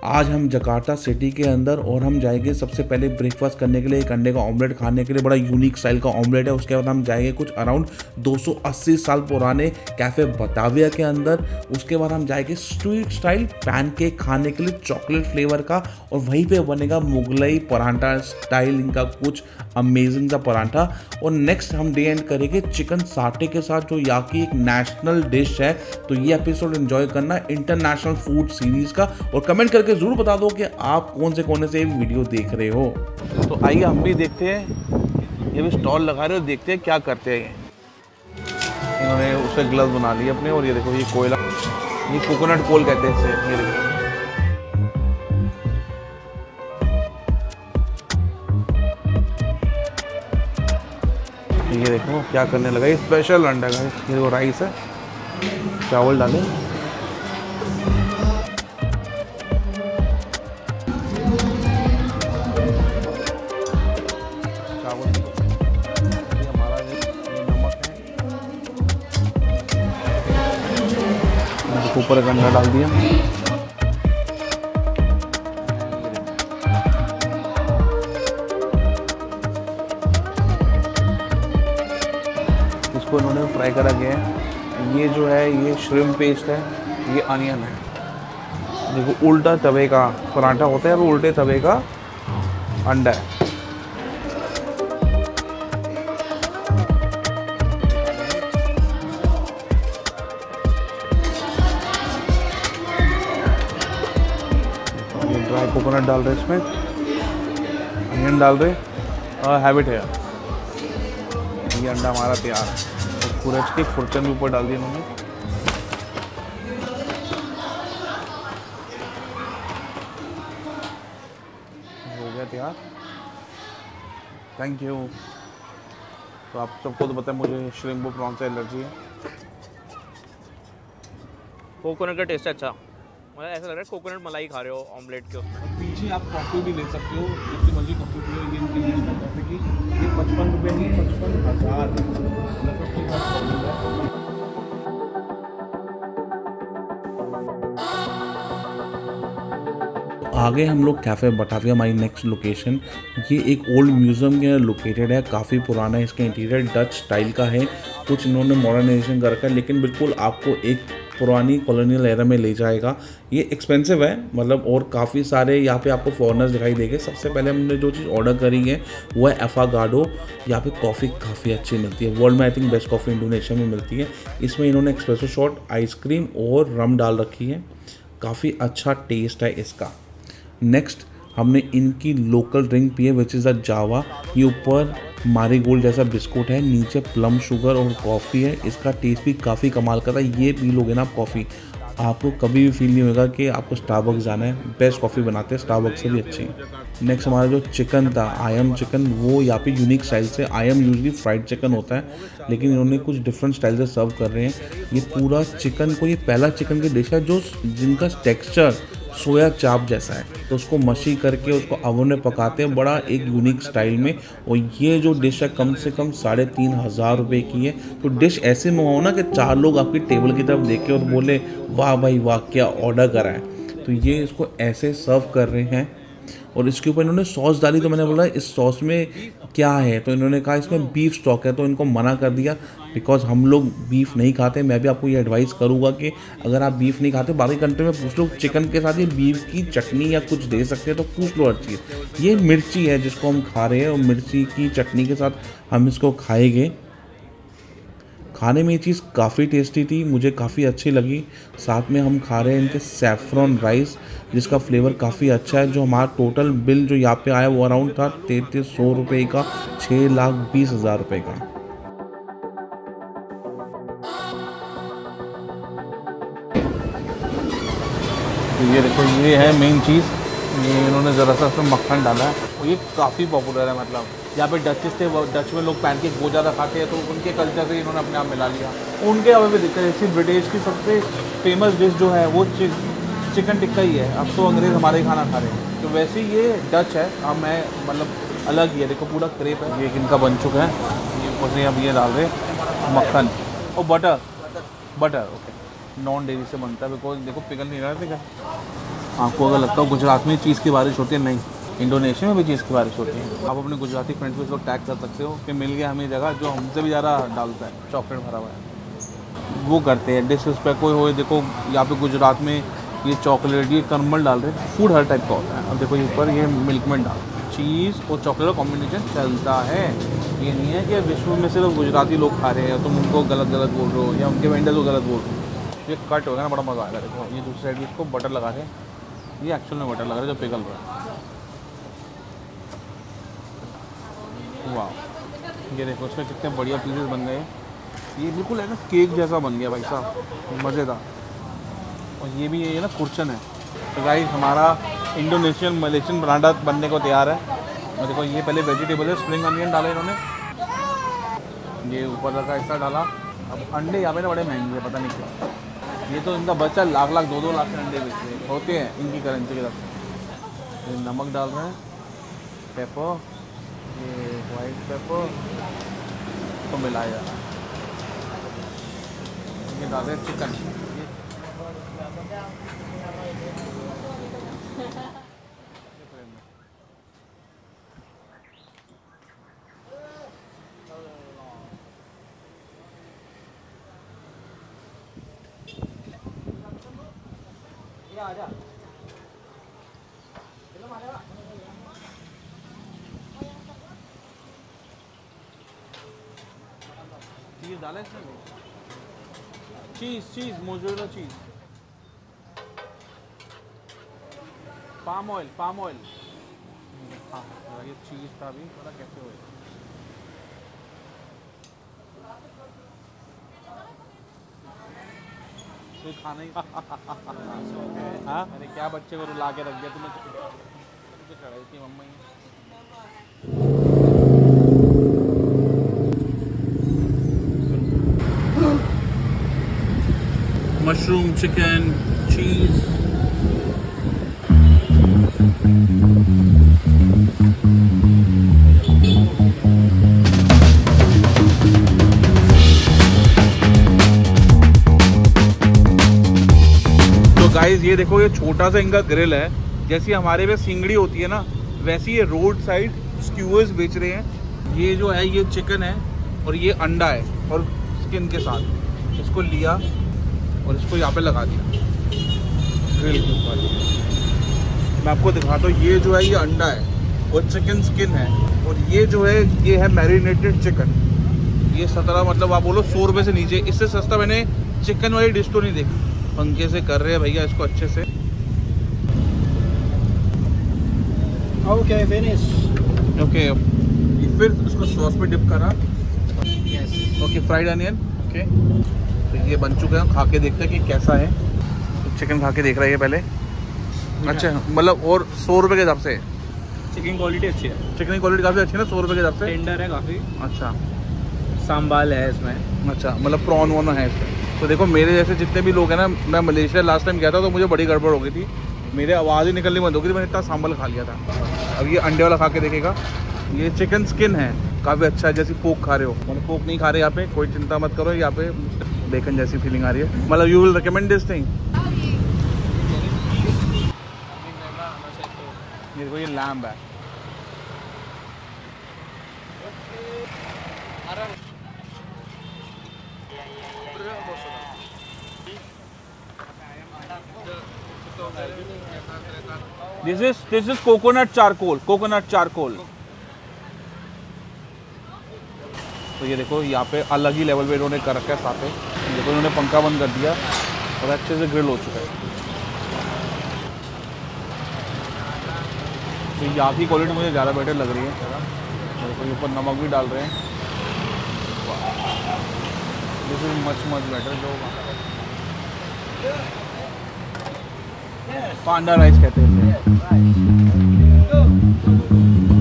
आज हम Jakarta city के अंदर और हम जाएंगे सबसे पहले ब्रेकफास्ट करने के लिए एक अंडे का ऑमलेट खाने के लिए। बड़ा यूनिक स्टाइल का ऑमलेट है। उसके बाद हम जाएंगे कुछ अराउंड 280 साल पुराने कैफ़े बताविया के अंदर। उसके बाद हम जाएंगे स्ट्रीट स्टाइल पैनकेक खाने के लिए चॉकलेट फ्लेवर का, और वहीं पे बनेगा मुगलई पराठा स्टाइल इनका कुछ अमेजिंग सा पराठा। और नेक्स्ट हम डे एंड करेंगे चिकन साटे के साथ, जो यहाँ की एक नेशनल डिश है। तो ये एपिसोड एंजॉय करना इंटरनेशनल फूड सीरीज का, और कमेंट करके जरूर बता दो कि आप कौन से कोने से वीडियो देख रहे हो। तो आइए हम भी देखते हैं, ये भी स्टॉल लगा रहे हो, देखते हैं क्या करते हैं। इन्होंने उससे ग्लव्स बना लिए अपने, और ये देखो ये कोयला, ये कोकोनट कोल कहते हैं इसे। ये देखो क्या करने लगा। ये स्पेशल अंडा है। ये देखो राइस है, चावल डाले, चावल, ये हमारा नमक है, ऊपर का अंडा डाल दिया। इसको इन्होंने फ्राई करा गया है। ये जो है ये श्रिम्प पेस्ट है, ये अनियन है। देखो उल्टा तवे का पराठा होता है और उल्टे तवे का अंडा है। ये ड्राई कोकोनट डाल रहे इसमें, अनियन डाल रहे, हैबिट है। ये अंडा हमारा तैयार है। कुरच के खुरचन भी ऊपर डाल दिए इन्होंने। हो गया तैयार। Thank you. तो आप सबको तो पता है मुझे श्रिम्प प्रॉन से एलर्जी है। कोकोनट का टेस्ट अच्छा, मुझे ऐसा लग रहा है कोकोनट मलाई खा रहे हो ऑमलेट के उसमें। पीछे आप कॉफ़ी भी ले सकते हो, जितनी मर्जी कॉफ़ी पियो। ये इनकी यूज़ करते हैं कि ये 55 रुपये की 55,000 आगे हम लोग कैफ़े बताविया, हमारी नेक्स्ट लोकेशन। ये एक ओल्ड म्यूज़ियम के लोकेटेड है, काफ़ी पुराना है। इसका इंटीरियर डच स्टाइल का है, कुछ इन्होंने मॉडर्नाइजेशन कर रखा है, लेकिन बिल्कुल आपको एक पुरानी कॉलोनियल एरा में ले जाएगा। ये एक्सपेंसिव है मतलब, और काफ़ी सारे यहाँ पे आपको फॉरेनर्स दिखाई देंगे। सबसे पहले हमने जो चीज़ ऑर्डर करी है वो है एफागाडो। यहाँ पे कॉफ़ी काफ़ी अच्छी मिलती है, वर्ल्ड में I think best coffee Indonesia में मिलती है। इसमें इन्होंने एक्सप्रेसो शॉट, आइसक्रीम और रम डाल रखी है। काफ़ी अच्छा टेस्ट है इसका। नेक्स्ट हमने इनकी लोकल ड्रिंक पी है विच इज़ अ जावा। ये ऊपर मारीगोल्ड जैसा बिस्कुट है, नीचे प्लम शुगर और कॉफ़ी है। इसका टेस्ट भी काफ़ी कमाल का था। ये पी लोगे ना आप कॉफ़ी, आपको कभी भी फील नहीं होगा कि आपको स्टारबक्स जाना है। बेस्ट कॉफ़ी बनाते हैं, स्टारबक्स से भी अच्छी। नेक्स्ट हमारा जो चिकन था, आयम चिकन, वो यहाँ पे यूनिक स्टाइल से, आयम यूजली फ्राइड चिकन होता है, लेकिन इन्होंने कुछ डिफरेंट स्टाइल से सर्व कर रहे हैं। ये पूरा चिकन को, ये पहला चिकन की डिश है जो जिनका टेक्सचर सोया चाप जैसा है, तो उसको मशी करके उसको अवन में पकाते हैं बड़ा एक यूनिक स्टाइल में। और ये जो डिश है कम से कम 3,500 रुपये की है। तो डिश ऐसे मंगाओ ना कि 4 लोग आपकी टेबल की तरफ देखे और बोले वाह भाई वाह क्या ऑर्डर करा है। तो ये इसको ऐसे सर्व कर रहे हैं, और इसके ऊपर इन्होंने सॉस डाली। तो मैंने बोला इस सॉस में क्या है, तो इन्होंने कहा इसमें बीफ स्टॉक है। तो इनको मना कर दिया, बिकॉज हम लोग बीफ नहीं खाते। मैं भी आपको ये एडवाइस करूँगा कि अगर आप बीफ नहीं खाते, बाकी कंट्री में पूछ लो चिकन के साथ ये बीफ की चटनी या कुछ दे सकते हैं, तो पूछ लो हर चीज़। ये मिर्ची है जिसको हम खा रहे हैं, और मिर्ची की चटनी के साथ हम इसको खाएंगे। खाने में ये चीज़ काफ़ी टेस्टी थी, मुझे काफ़ी अच्छी लगी। साथ में हम खा रहे हैं इनके सैफ़रॉन राइस, जिसका फ्लेवर काफ़ी अच्छा है। जो हमारा टोटल बिल जो यहाँ पे आया वो अराउंड था 3,300 रुपये का, 6,20,000 रुपये का। तो ये देखो, ये है मेन चीज़। ये इन्होंने ज़रा सा उसमें मक्खन डाला है, और ये काफ़ी पॉपुलर है। मतलब यहाँ पे डचेस थे, डच में लोग पैनकेक बहुत ज़्यादा खाते हैं, तो उनके कल्चर से इन्होंने अपने आप मिला लिया। उनके यहाँ पे दिक्कत है, जैसे ब्रिटिश की सबसे फेमस डिश जो है वो चिकन टिक्का ही है। अब तो अंग्रेज़ हमारे ही खाना खा रहे हैं, तो वैसे ये डच है। हम है मतलब अलग ही है। देखो पूरा क्रेप है, ये इनका बन चुका है। ये ऊपर से अब ये डाल रहे मक्खन और बटर। ओके, नॉन डेयरी से बनता है, बिकॉज देखो पिघल नहीं रहा है। आपको अगर लगता हो गुजरात में चीज़ की बारिश होती है, नहीं, इंडोनेशिया में भी चीज़ की बारिश होती है। आप अपने गुजराती फ्रेंड्स को इस वक्त टैग कर सकते हो कि मिल गया हमें जगह जो हमसे भी ज़्यादा डालता है, चॉकलेट भरा हुआ है। वो करते हैं डिसरिस्पेक्ट कोई हो। देखो यहाँ पे गुजरात में ये चॉकलेट, ये करमल डाल रहे हैं, फूड हर टाइप का होता है। अब देखो ऊपर ये मिल्कमेंट डाल, चीज़ और चॉकलेट का कॉम्बिनेशन चलता है। ये नहीं है कि विश्व में सिर्फ गुजराती लोग खा रहे हैं तुम उनको गलत बोल रहे हो या उनके वेंडर्स को गलत बोल रहे हो। ये कट हो गया ना, बड़ा मज़ा आएगा। देखो ये दूसरी साइड भी इसको बटर लगा के, ये एक्चुअल में बटर लगा रहा है जो पिघल रहा है। वाह, ये देखो इसमें कितने बढ़िया पीसेस बन गए। ये बिल्कुल है ना केक जैसा बन गया भाई साहब, मज़ेदार। और ये भी ये ना कुर्चन है। तो गाइस हमारा इंडोनेशियन मलेशियन पराठा बनने को तैयार है। और देखो ये पहले वेजिटेबल है, स्प्रिंग अनियन डाला इन्होंने, ये ऊपर रखा ऐसा डाला। अब अंडे यहाँ पे ना बड़े महंगे हैं, पता नहीं क्यों। ये तो इनका बच्चा लाख 2 लाख के अंडे बेचते होते हैं इनकी करेंसी के तरफ। ये नमक डाल रहे हैं, पेपर, ये वाइट पेपर तो मिलाया जा रहा है। ये डाल रहे हैं चिकन। आजा चीज़ डाला इसमें, cheese mozzarella cheese, palm oil. हाँ ये चीज़ का भी पता कैसे होगा। कोई खाना ही हाँ, अरे क्या बच्चे को रुला के रख दिया तुम्हें, चढ़ाई थी मम्मा ही। मशरूम, चिकन, चीज़, गाइस ये देखो ये छोटा सा इनका ग्रिल है। जैसी हमारे पे सिंगड़ी होती है ना, वैसी ये रोड साइड स्क्यूअर्स बेच रहे हैं। ये जो है ये चिकन है और ये अंडा है और स्किन के साथ इसको लिया और इसको यहाँ पे लगा दिया ग्रिल के ऊपर। मैं आपको दिखाता हूँ, ये जो है ये अंडा है और चिकन स्किन है, और ये जो है ये है मैरिनेटेड चिकन। ये 17 मतलब आप बोलो 100 रुपये से नीचे, इससे सस्ता मैंने चिकन वाली डिश तो नहीं देखी। पंखे से कर रहे हैं भैया इसको अच्छे से। Okay finish. ओके फिर उसको सॉस में डिप करा। Okay fried onion. ओके तो ये बन चुका है, खा के देखते हैं कि कैसा है। तो चिकन खा के देख रहा है ये पहले। अच्छा मतलब और 100 रुपये के हिसाब से चिकन क्वालिटी अच्छी है, चिकन की क्वालिटी काफ़ी अच्छी है ना, 100 रुपये के हिसाब से। टेंडर है काफ़ी। अच्छा सांबाल है इसमें। अच्छा मतलब प्रॉन वॉन है इसमें। तो देखो मेरे जैसे जितने भी लोग हैं ना, मैं मलेशिया लास्ट टाइम गया था तो मुझे बड़ी गड़बड़ हो गई थी, मेरे आवाज़ ही निकलनी बंद हो गई थी, मैंने इतना सांभल खा लिया था। अब ये अंडे वाला खा के देखेगा। ये चिकन स्किन है, काफ़ी अच्छा है, जैसी पोक खा रहे हो। मतलब पोक नहीं खा रहे यहाँ पे, कोई चिंता मत करो, यहाँ पे बेकन जैसी फीलिंग आ रही है। मतलब you will recommend this thing. ये देखो ये लैम्ब है। This is coconut charcoal, coconut charcoal। तो ये देखो यहाँ पे अलग ही लेवल पे इन्होंने कर रखा है साथ में। देखो इन्होंने पंखा बंद कर दिया और अच्छे से ग्रिल हो चुका है। तो यहाँ की क्वालिटी मुझे ज़्यादा बेटर लग रही है। देखो ऊपर नमक भी डाल रहे हैं। This is much better. जो पांडा राइस कहते हैं।